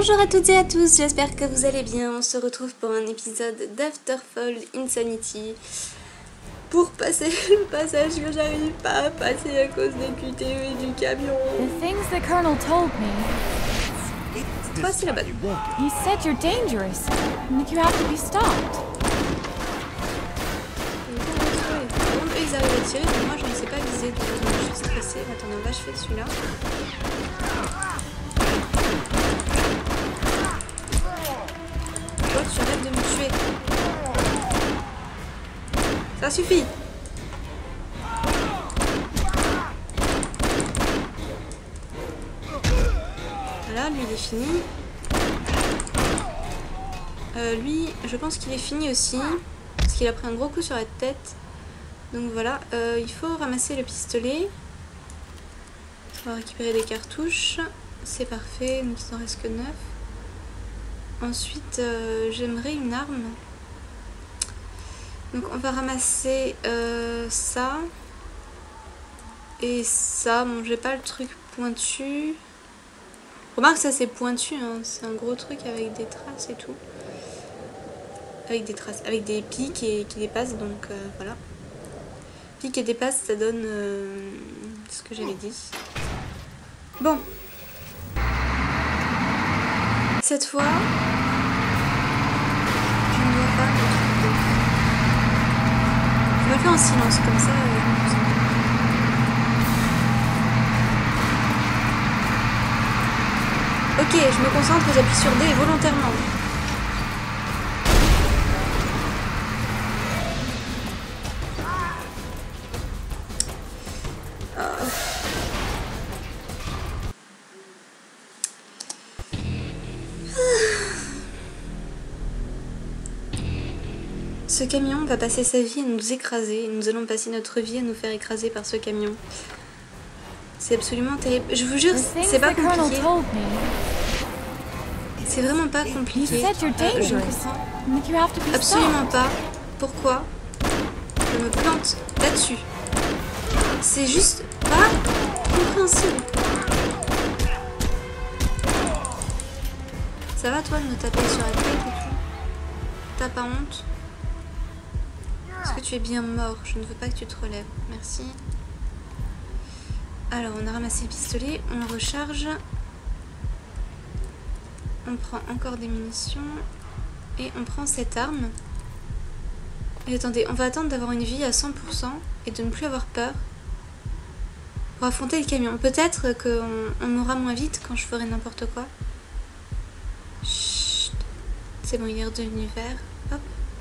Bonjour à toutes et à tous, j'espère que vous allez bien. On se retrouve pour un épisode d'Afterfall Insanity pour passer le passage que j'arrive pas à passer à cause des QTE et du camion. The things the Colonel told me. Toi, c'est la bonne. He said you're dangerous and that you have to be stopped. Eux, ils arrivent à tirer, mais moi, je ne sais pas viser, donc je suis stressée. Attendez, on va achever celui-là. Toi, tu arrêtes de me tuer. Ça suffit. Voilà, lui il est fini. Lui, je pense qu'il est fini aussi. Parce qu'il a pris un gros coup sur la tête. Donc voilà, il faut ramasser le pistolet. On va récupérer des cartouches. C'est parfait, donc il n'en reste que 9. Ensuite, j'aimerais une arme. Donc on va ramasser ça. Et ça, bon j'ai pas le truc pointu. Remarque ça c'est pointu, hein. C'est un gros truc avec des traces et tout. Avec des traces, avec des pics qui dépassent, donc voilà. Pics et dépassent, ça donne ce que j'avais dit. Bon. Cette fois, je ne dois pas me tromper. Je vais le faire en silence, comme ça, je me concentre. Ok, je me concentre et j'appuie sur D volontairement. Ce camion va passer sa vie à nous écraser et nous allons passer notre vie à nous faire écraser par ce camion. C'est absolument terrible. Je vous jure, c'est pas compliqué. C'est vraiment pas compliqué. Je ne comprends absolument pas pourquoi je me plante là-dessus. C'est juste pas compréhensible. Ça va toi de me taper sur la tête et tout? T'as pas honte? Est-ce que tu es bien mort? Je ne veux pas que tu te relèves. Merci. Alors, on a ramassé le pistolet, on le recharge. On prend encore des munitions. Et on prend cette arme. Et attendez, on va attendre d'avoir une vie à 100% et de ne plus avoir peur pour affronter le camion. Peut-être qu'on mourra moins vite quand je ferai n'importe quoi. Chut. C'est bon, il est redevenu vert. Hop.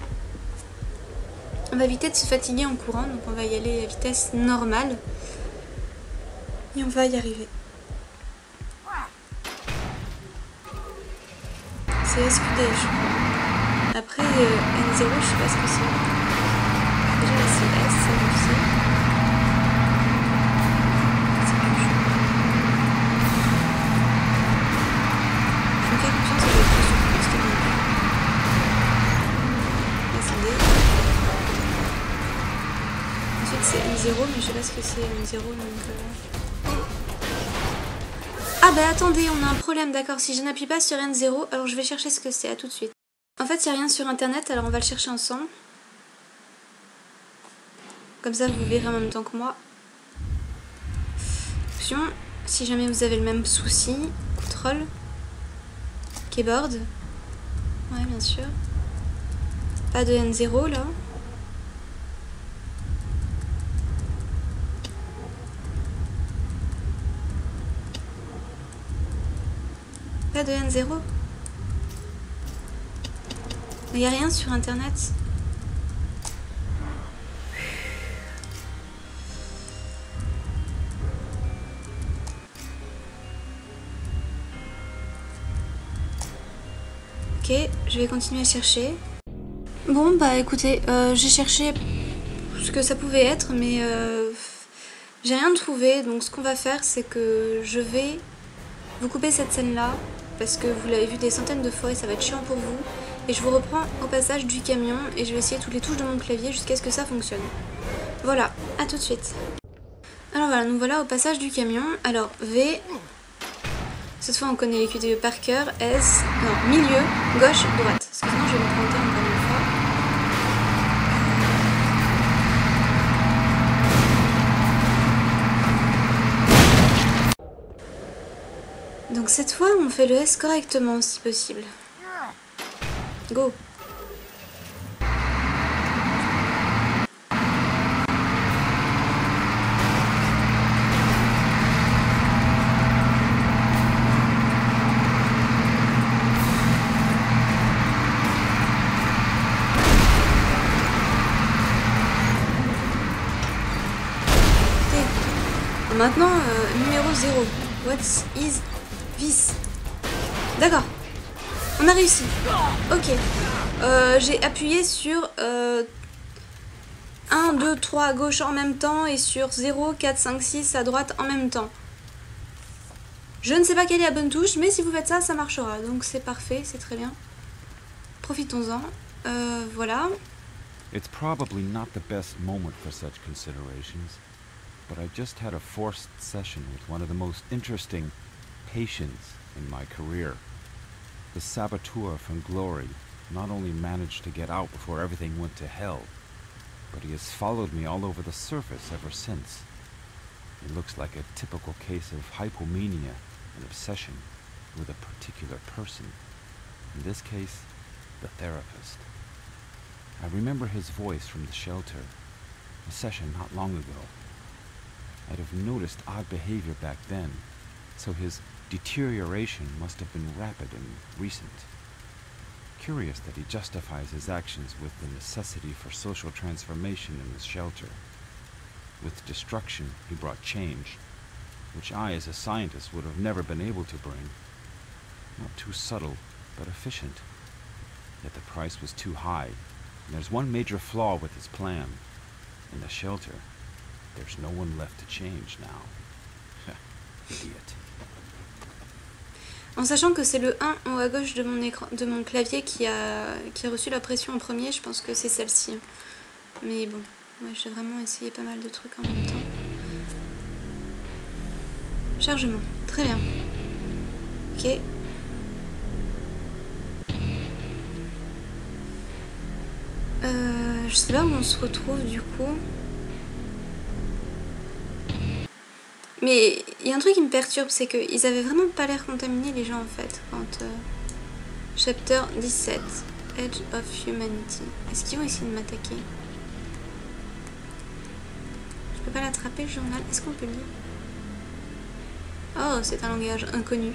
On va éviter de se fatiguer en courant, donc on va y aller à vitesse normale. Et on va y arriver. C'est SQD, je crois. Après, N0, je sais pas ce que c'est. Déjà, là, c'est S, c'est aussi. C'est plus chaud. Je me fais confiance avec tout sur le pistolet. Là, c'est D. Ensuite, c'est N0, mais je sais pas ce que c'est N0, donc... Ah bah attendez, on a un problème, d'accord, si je n'appuie pas sur N0, alors je vais chercher ce que c'est, à tout de suite. En fait, il n'y a rien sur internet, alors on va le chercher ensemble. Comme ça, vous verrez en même temps que moi. Option, si jamais vous avez le même souci, contrôle, keyboard. Ouais, bien sûr. Pas de N0 là. Pas de N0. Il n'y a rien sur internet. Ok, je vais continuer à chercher. Bon bah écoutez, j'ai cherché ce que ça pouvait être, mais j'ai rien trouvé. Donc ce qu'on va faire, c'est que je vais vous couper cette scène là. Parce que vous l'avez vu des centaines de fois et ça va être chiant pour vous. Et je vous reprends au passage du camion et je vais essayer toutes les touches de mon clavier jusqu'à ce que ça fonctionne. Voilà, à tout de suite. Alors voilà, nous voilà au passage du camion. Alors V, Cette fois, on connaît les QTE par cœur. S, non, milieu, gauche, droite. Excusez-moi, je vais me planter encore une fois. Donc cette fois, on fait le S correctement, si possible. Go! Maintenant, numéro 0. What is this? D'accord. On a réussi. Ok. J'ai appuyé sur 1, 2, 3 à gauche en même temps et sur 0, 4, 5, 6 à droite en même temps. Je ne sais pas quelle est la bonne touche, mais si vous faites ça, ça marchera. Donc c'est parfait, c'est très bien. Profitons-en. Voilà. It's probably not the best moment for such considerations. But I just had a forced session with one of the most interesting patients in my career. The saboteur from Glory not only managed to get out before everything went to hell, but he has followed me all over the surface ever since. It looks like a typical case of hypomania, an obsession with a particular person. In this case, the therapist. I remember his voice from the shelter, a session not long ago. I'd have noticed odd behavior back then, so his deterioration must have been rapid and recent. Curious that he justifies his actions with the necessity for social transformation in his shelter. With destruction, he brought change, which I, as a scientist, would have never been able to bring. Not too subtle, but efficient. Yet the price was too high, and there's one major flaw with his plan. In the shelter, there's no one left to change now. Idiot. En sachant que c'est le 1 en haut à gauche de mon écran, de mon clavier qui a reçu la pression en premier, je pense que c'est celle-ci. Mais bon, ouais, j'ai vraiment essayé pas mal de trucs en même temps. Chargement, très bien. Ok. Je sais pas où on se retrouve du coup. Mais il y a un truc qui me perturbe, c'est qu'ils avaient vraiment pas l'air contaminés les gens en fait. Quand Chapter 17, Edge of Humanity. Est-ce qu'ils vont essayer de m'attaquer? Je peux pas l'attraper le journal. Est-ce qu'on peut le lire? Oh, c'est un langage inconnu.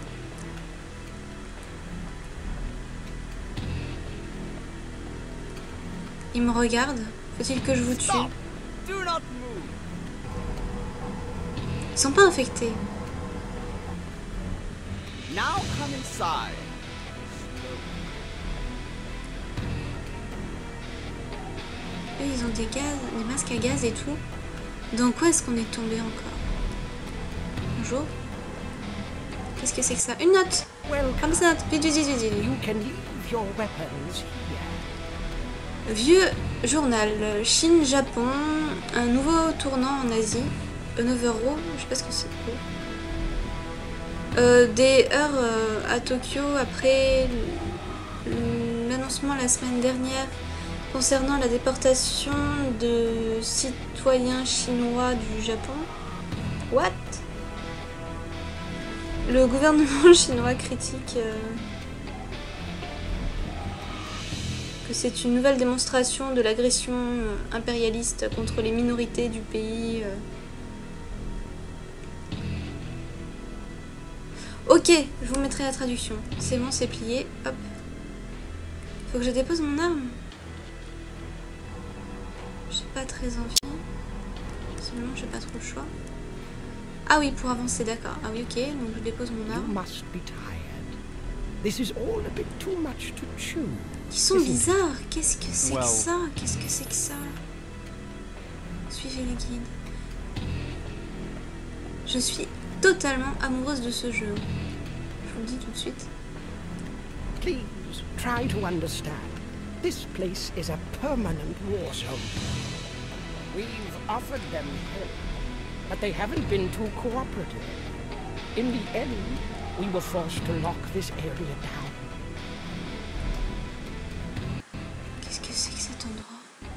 Ils me regardent. Faut-il que je vous tue? Ils sont pas infectés. Now come inside. Eux, ils ont des gaz, des masques à gaz et tout. Dans quoi est-ce qu'on est tombé encore? Bonjour. Qu'est-ce que c'est que ça? Une note. Comme ça, note. Vite, vite, vite, vite. You can leave your weapons here. Vieux journal. Chine-Japon. Un nouveau tournant en Asie. Another Row. Je sais pas ce que c'est. Des heures à Tokyo après l'annoncement la semaine dernière concernant la déportation de citoyens chinois du Japon. What? Le gouvernement chinois critique que c'est une nouvelle démonstration de l'agression impérialiste contre les minorités du pays. Ok, je vous mettrai la traduction. C'est bon, c'est plié. Hop. Faut que je dépose mon arme. J'ai pas très envie. Sinon, j'ai pas trop le choix. Ah oui, pour avancer, d'accord. Ah oui, ok, donc je dépose mon arme. Ils sont bizarres. Qu'est-ce que c'est que ça? Qu'est-ce que c'est que ça? Suivez les guides. Je suis totalement amoureuse de ce jeu. Je vous le dis tout de suite. Please try to understand. This place is a permanent war zone. We've offered them help, but they haven't been too cooperative. In the end, we were forced to lock this area down. Qu'est-ce que c'est que cet endroit?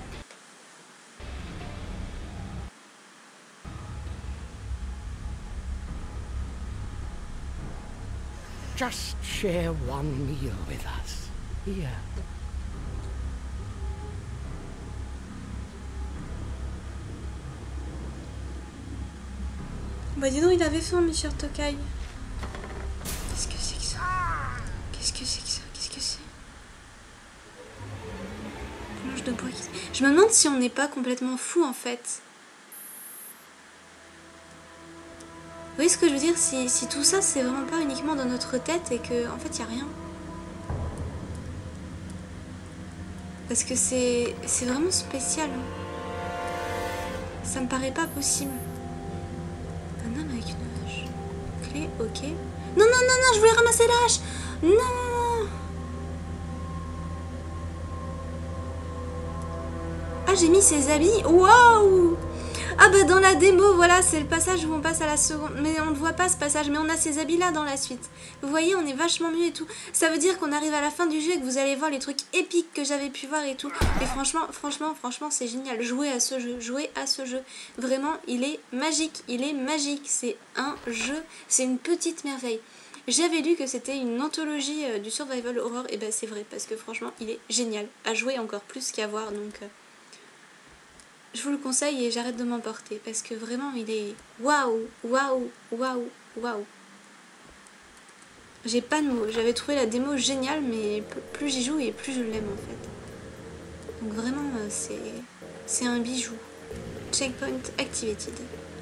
Just share one meal with us. Here. Bah dis donc, il avait faim, Monsieur Tokai. Qu'est-ce que c'est que ça? Qu'est-ce que c'est que ça? Qu'est-ce que c'est? Planche de bois qui... Je me demande si on n'est pas complètement fou en fait. Vous voyez ce que je veux dire? Si tout ça c'est vraiment pas uniquement dans notre tête et que en fait il n'y a rien. Parce que c'est vraiment spécial. Ça me paraît pas possible. Un homme avec une hache. Clé, ok. Non, non, non, non, je voulais ramasser la hache. Non. Ah, j'ai mis ses habits. Waouh. Ah bah dans la démo, voilà, c'est le passage où on passe à la seconde. Mais on ne voit pas ce passage, mais on a ces habits là dans la suite. Vous voyez, on est vachement mieux et tout. Ça veut dire qu'on arrive à la fin du jeu et que vous allez voir les trucs épiques que j'avais pu voir et tout. Et franchement, c'est génial. Jouer à ce jeu. Vraiment, il est magique. C'est un jeu, c'est une petite merveille. J'avais lu que c'était une anthologie du survival horror. Et ben c'est vrai, parce que franchement, il est génial. À jouer encore plus qu'à voir, donc... Je vous le conseille et j'arrête de m'emporter parce que vraiment il est waouh. J'ai pas de mots. J'avais trouvé la démo géniale, mais plus j'y joue et plus je l'aime en fait. Donc vraiment c'est un bijou. Checkpoint activated.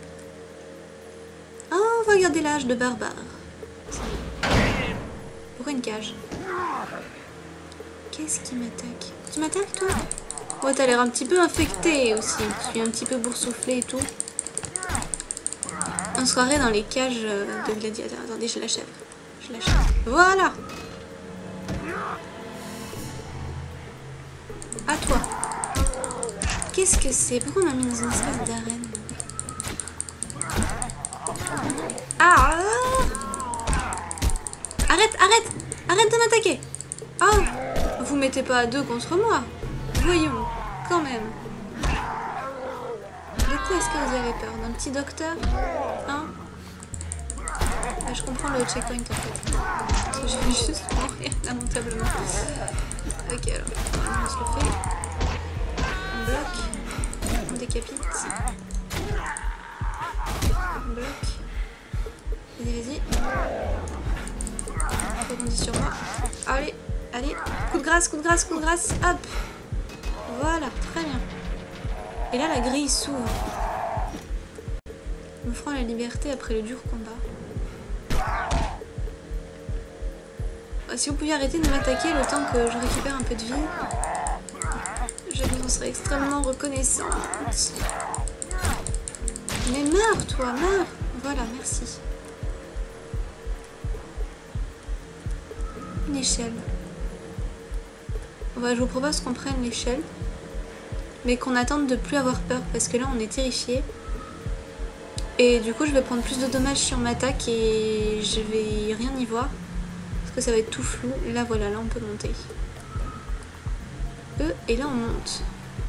Oh, on va regarder l'âge de barbare. Pourquoi une cage? Qu'est-ce qui m'attaque? Tu m'attaques toi? Ouais, t'as l'air un petit peu infecté aussi. Je suis un petit peu boursouflé et tout. On se croirait dans les cages de gladiateurs. Attendez, je l'achève. Voilà. À toi. Qu'est-ce que c'est? Pourquoi on m'a mis dans une espèce d'arène? Ah! Arrête de m'attaquer! Oh! Vous mettez pas à deux contre moi! Voyons, quand même. De quoi est-ce que vous avez peur? D'un petit docteur? Hein? Ah, je comprends le checkpoint en fait. Parce que je vais juste mourir lamentablement. Ok, alors, on se le fait. On bloque. On décapite. On bloque. Vas-y. Rebondis sur moi. Allez. Coup de grâce. Hop. Voilà, très bien. Et là, la grille s'ouvre. M'offrant la liberté après le dur combat. Si vous pouviez arrêter de m'attaquer le temps que je récupère un peu de vie, je vous en serais extrêmement reconnaissante. Mais meurs, toi, meurs. Voilà, merci. Une échelle. Je vous propose qu'on prenne l'échelle, mais qu'on attende de plus avoir peur, parce que là on est terrifié. Et du coup je vais prendre plus de dommages sur ma attaque et je vais rien y voir, parce que ça va être tout flou. Là voilà, là on peut monter. Et là on monte.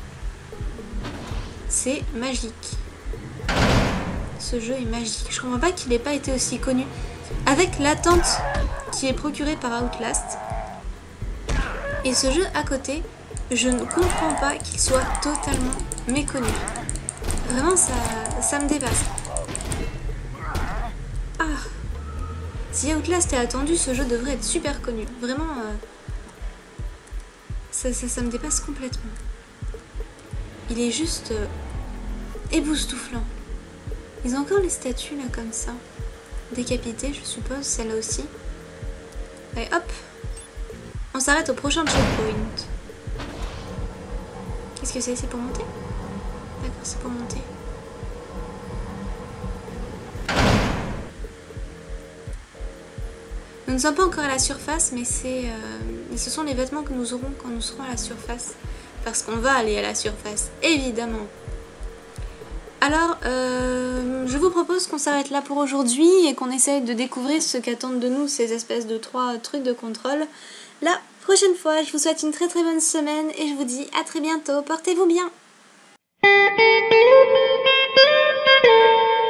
C'est magique. Ce jeu est magique. Je comprends pas qu'il n'ait pas été aussi connu. Avec l'attente qui est procurée par Outlast, et ce jeu à côté, je ne comprends pas qu'il soit totalement méconnu. Vraiment, ça me dépasse. Ah, si Outlast est attendu, ce jeu devrait être super connu. Vraiment, ça me dépasse complètement. Il est juste époustouflant. Ils ont encore les statues là comme ça. Décapitées, je suppose, celle-là aussi. Allez, hop. On s'arrête au prochain checkpoint. Qu'est-ce que c'est? C'est pour monter? D'accord, c'est pour monter. Nous ne sommes pas encore à la surface, mais ce sont les vêtements que nous aurons quand nous serons à la surface. Parce qu'on va aller à la surface, évidemment. Alors, je vous propose qu'on s'arrête là pour aujourd'hui et qu'on essaye de découvrir ce qu'attendent de nous ces espèces de 3 trucs de contrôle la prochaine fois. Je vous souhaite une très très bonne semaine et je vous dis à très bientôt. Portez-vous bien.